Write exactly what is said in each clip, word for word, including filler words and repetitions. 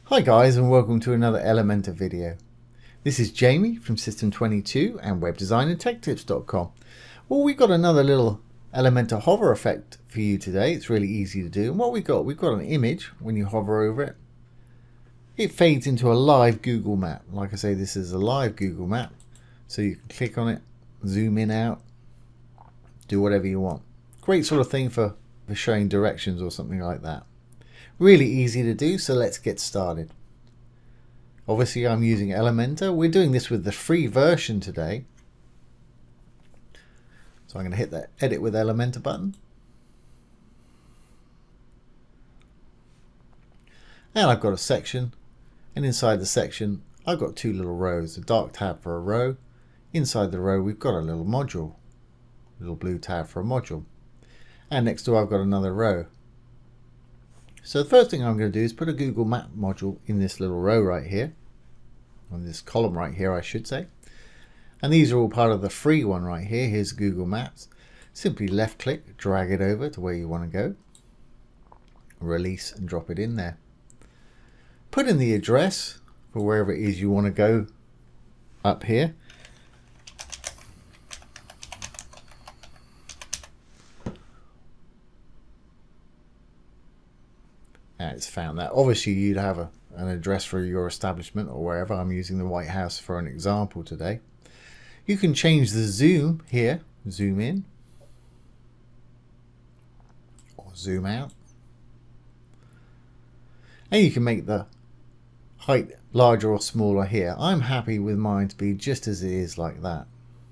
Hi guys, and welcome to another Elementor video. This is Jamie from System twenty-two and web design and tech tips dot com. Well, we've got another little Elementor hover effect for you today. It's really easy to do. And what we've got, we've got an image. When you hover over it, it fades into a live Google map. Like I say, this is a live Google map. So you can click on it, zoom in, out, do whatever you want. Great sort of thing for, for showing directions or something like that. Really easy to do, so let's get started. Obviously I'm using Elementor. We're doing this with the free version today. So I'm going to hit that edit with Elementor button. And I've got a section, and inside the section I've got two little rows, a dark tab for a row. Inside the row we've got a little module, a little blue tab for a module. And next door I've got another row. So the first thing I'm going to do is put a Google Map module in this little row right here, on this column right here I should say. And these are all part of the free one right here. Here's Google Maps. Simply left click, drag it over to where you want to go, release and drop it in there. Put in the address for wherever it is you want to go up here. And it's found that. Obviously you'd have a, an address for your establishment or wherever. I'm using the White House for an example today. You can change the zoom here, zoom in or zoom out. And you can make the height larger or smaller here. I'm happy with mine to be just as it is, like that.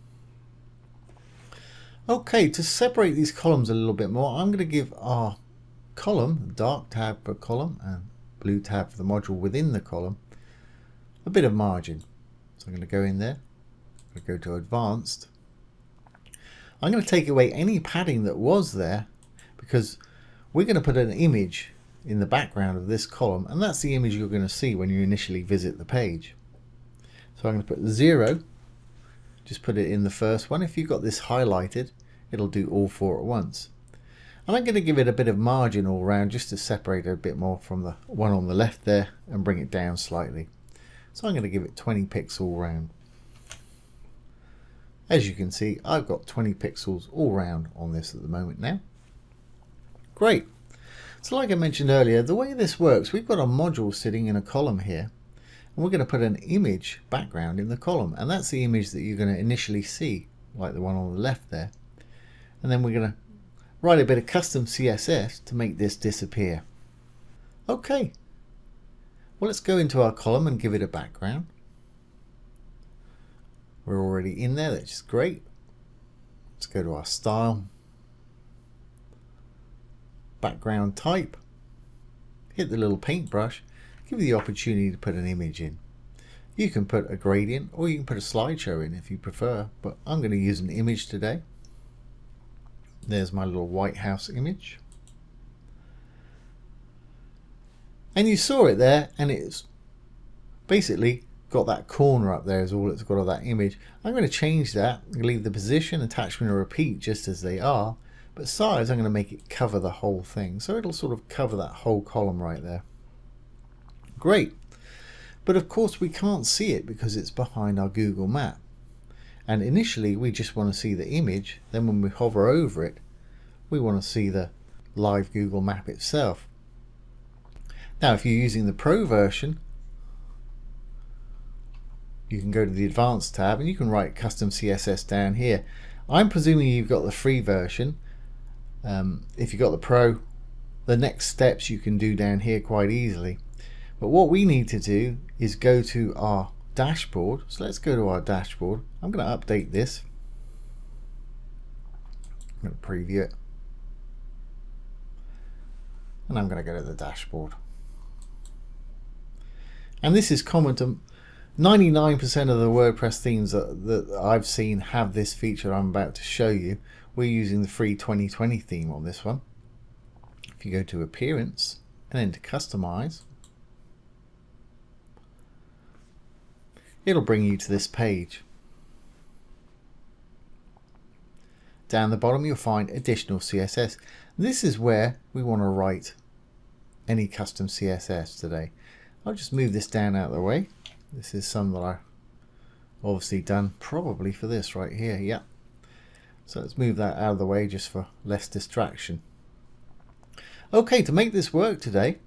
Okay, to separate these columns a little bit more, I'm going to give our column, dark tab for column and blue tab for the module within the column, a bit of margin. So I'm going to go in there, I'm going to go to advanced. I'm going to take away any padding that was there because we're going to put an image in the background of this column, and that's the image you're going to see when you initially visit the page. So I'm going to put zero, just put it in the first one. If you've got this highlighted, it'll do all four at once. And I'm going to give it a bit of margin all around just to separate it a bit more from the one on the left there and bring it down slightly. So I'm going to give it twenty pixels all round. As you can see, I've got twenty pixels all round on this at the moment now. Great. So like I mentioned earlier, the way this works, we've got a module sitting in a column here, and we're going to put an image background in the column, and that's the image that you're going to initially see, like the one on the left there. And then we're going to write a bit of custom C S S to make this disappear. Okay, well, let's go into our column and give it a background. We're already in there, that's great. Let's go to our style, background type, hit the little paintbrush, give you the opportunity to put an image in. You can put a gradient or you can put a slideshow in if you prefer, but I'm going to use an image today. There's my little White House image. And you saw it there, and it's basically got that corner up there is all it's got of that image. I'm going to change that, leave the position, attachment and repeat just as they are, but size I'm going to make it cover the whole thing. So it'll sort of cover that whole column right there. Great. But of course we can't see it because it's behind our Google Map. And initially we just want to see the image, then when we hover over it we want to see the live Google Map itself. Now if you're using the Pro version, you can go to the Advanced tab and you can write Custom C S S down here. I'm presuming you've got the free version. Um, if you've got the Pro, the next steps you can do down here quite easily. But what we need to do is go to our dashboard. So let's go to our dashboard. I'm going to update this. I'm going to preview it. And I'm going to go to the dashboard. And this is common to ninety-nine percent of the WordPress themes that, that I've seen have this feature I'm about to show you. We're using the free twenty twenty theme on this one. If you go to Appearance and then to Customize, it'll bring you to this page. Down the bottom you'll find additional C S S. This is where we want to write any custom C S S today. I'll just move this down out of the way. This is some that I obviously done probably for this right here. Yeah. So let's move that out of the way just for less distraction. Okay, to make this work today,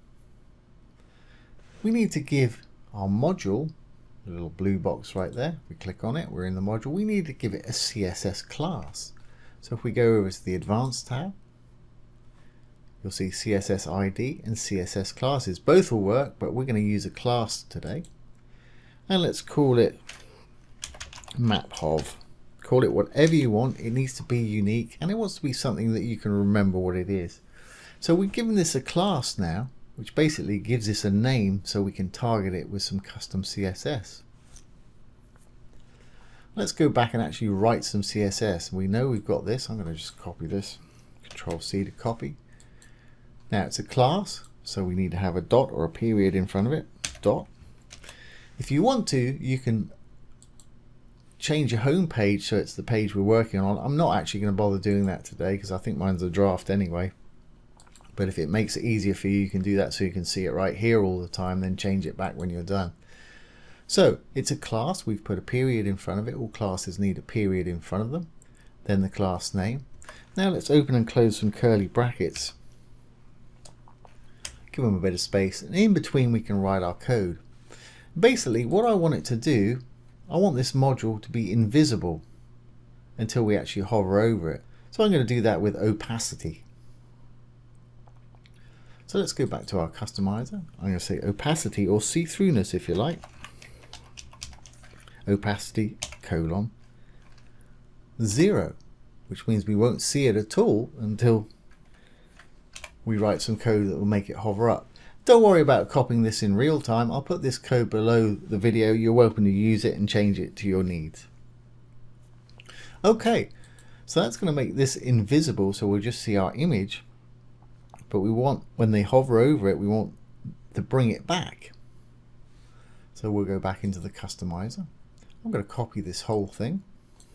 we need to give our module, a little blue box right there, if we click on it, we're in the module, we need to give it a C S S class. So if we go over to the Advanced tab, you'll see C S S I D and C S S classes. Both will work, but we're going to use a class today. And let's call it maphov. Call it whatever you want. It needs to be unique, and it wants to be something that you can remember what it is. So we've given this a class now, which basically gives this a name so we can target it with some custom C S S. Let's go back and actually write some C S S. We know we've got this. I'm going to just copy this. Control C to copy. Now it's a class, so we need to have a dot or a period in front of it. Dot. If you want to, you can change your home page so it's the page we're working on. I'm not actually going to bother doing that today because I think mine's a draft anyway. But if it makes it easier for you, you can do that so you can see it right here all the time, then change it back when you're done. So it's a class. We've put a period in front of it. All classes need a period in front of them. Then the class name. Now let's open and close some curly brackets. Give them a bit of space, and in between we can write our code. Basically what I want it to do, I want this module to be invisible until we actually hover over it. So I'm going to do that with opacity. So let's go back to our customizer. I'm going to say opacity, or see-throughness if you like. Opacity colon zero, which means we won't see it at all until we write some code that will make it hover up. Don't worry about copying this in real time. I'll put this code below the video. You're welcome to use it and change it to your needs. Okay, so that's going to make this invisible, so we'll just see our image. But we want, when they hover over it, we want to bring it back. So we'll go back into the customizer. I'm going to copy this whole thing.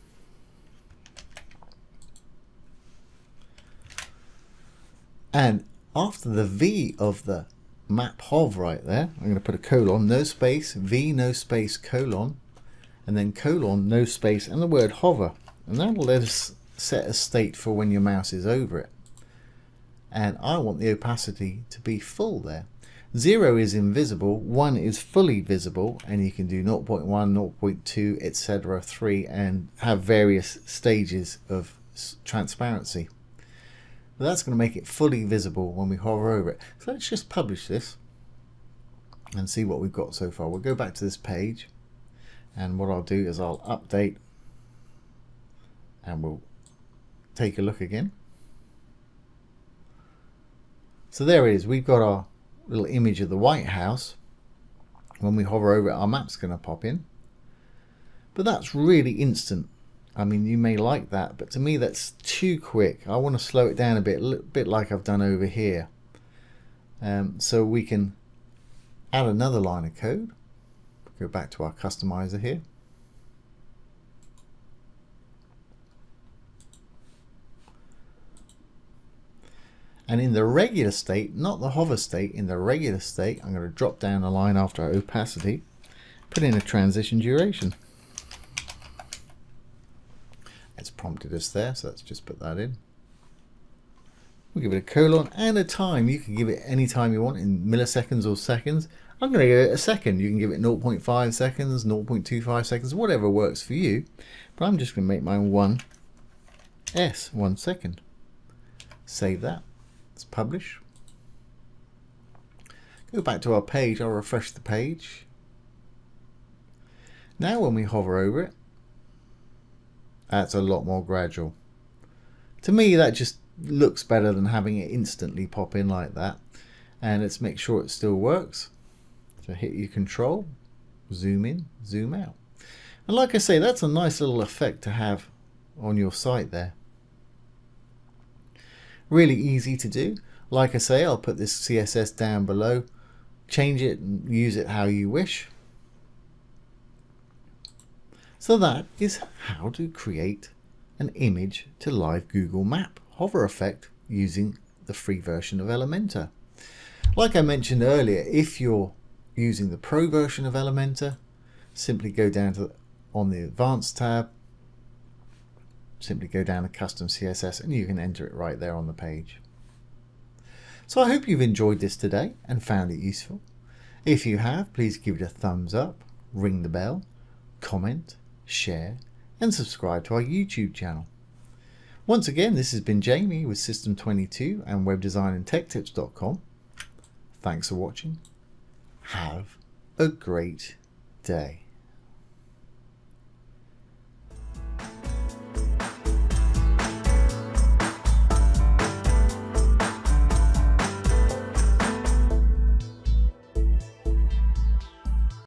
And after the V of the maphov right there, I'm going to put a colon, no space, V, no space, colon, and then colon, no space, and the word hover. And that will let us set a state for when your mouse is over it. And I want the opacity to be full there. Zero is invisible, one is fully visible, and you can do zero point one, zero point two, et cetera, three, and have various stages of transparency. But that's going to make it fully visible when we hover over it. So let's just publish this and see what we've got so far. We'll go back to this page, and what I'll do is I'll update and we'll take a look again. So there it is. We've got our little image of the White House. When we hover over it, our map's going to pop in. But that's really instant. I mean, you may like that, but to me that's too quick. I want to slow it down a bit, a bit like I've done over here. Um, so we can add another line of code. Go back to our customizer here. And in the regular state, not the hover state, in the regular state, I'm going to drop down a line after opacity, put in a transition duration. It's prompted us there, so let's just put that in. We'll give it a colon and a time. You can give it any time you want in milliseconds or seconds. I'm going to give it a second. You can give it zero point five seconds, zero point two five seconds, whatever works for you. But I'm just going to make mine one S, one second. Save that. Let's publish. Go back to our page. I'll refresh the page. Now when we hover over it, that's a lot more gradual. To me, that just looks better than having it instantly pop in like that. And let's make sure it still works. So hit your control, zoom in, zoom out. And like I say, that's a nice little effect to have on your site there. Really easy to do. Like I say, I'll put this C S S down below. Change it and use it how you wish. So that is how to create an image to live Google Map hover effect using the free version of Elementor. Like I mentioned earlier, if you're using the Pro version of Elementor, simply go down to on the Advanced tab, simply go down to Custom C S S and you can enter it right there on the page. So I hope you've enjoyed this today and found it useful. If you have, please give it a thumbs up, ring the bell, comment, share and subscribe to our YouTube channel. Once again, this has been Jamie with System twenty-two and web design and tech tips dot com. Thanks for watching. Have a great day.